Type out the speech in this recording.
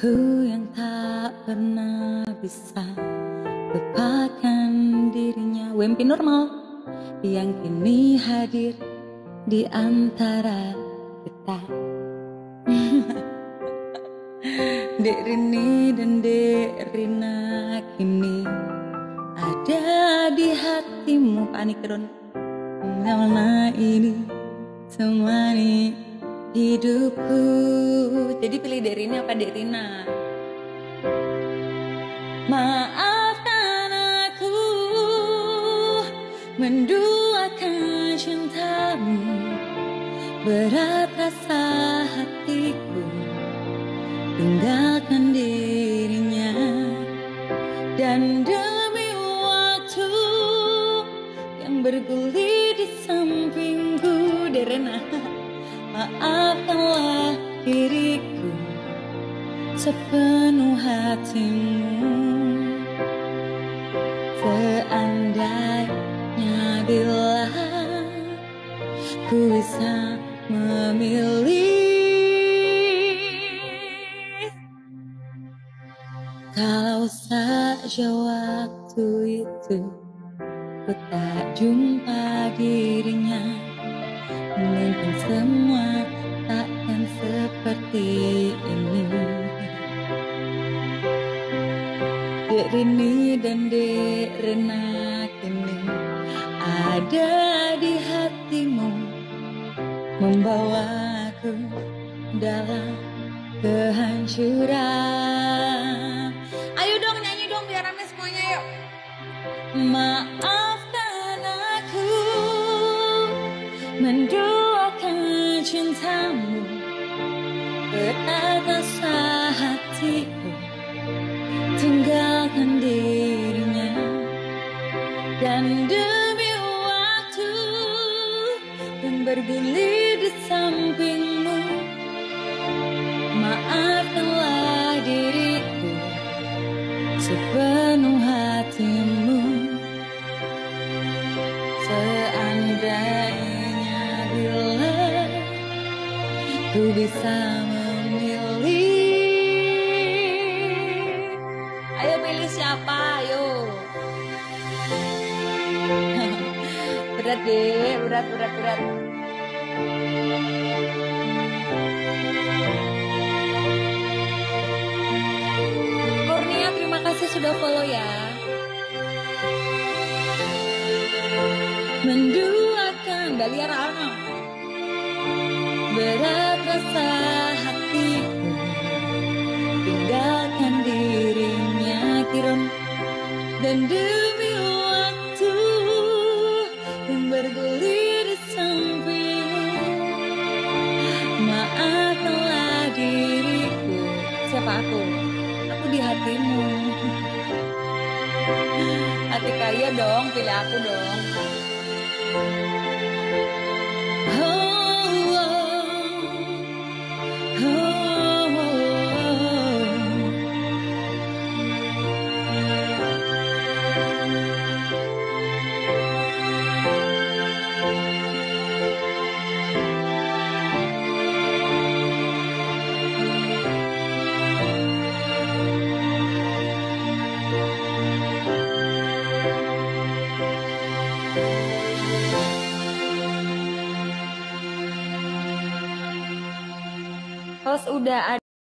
Aku yang tak pernah bisa lupakan dirinya. Wempi normal yang kini hadir di antara kita. Dek Rini dan Dek Rina kini ada di hatimu. Panik Ron. Lama ini temani hidupku. Jadi pilih Dek Rini apa Dek Rina? Maafkan aku menduakan cintamu, berat rasa hatiku tinggalkan dirinya. Dan demi waktu yang bergulir di sampingku, Derena, maafkanlah diriku sepenuh hatimu. Seandainya bila ku bisa memilih, kalau saja waktu itu ku tak jumpa dirinya, mungkin semua takkan seperti ini. Dek Rini dan Dek Rena kini ada di hatimu, membawaku dalam kehancuran. Ayo dong nyanyi dong biar rame semuanya yuk. Maafkan aku menduakan cintamu, berat rasa hatiku tinggalkan dirinya. Dan demi waktu yang bergulir di sampingmu, maafkanlah diriku sepenuh hatimu. Seandainya bila ku bisa memilih, ayo pilih siapa, ayo. Berat deh, berat. Kurnia, terima kasih sudah follow ya. Menduakan Dalia Rana, berat rasa hatiku tinggalkan dirinya, Kiron. Dan demi waktu yang bergulir di sampingmu, maafkanlah diriku. Siapa aku? Aku di hatimu. Hati kaya dong, pilih aku dong. Host udah ada.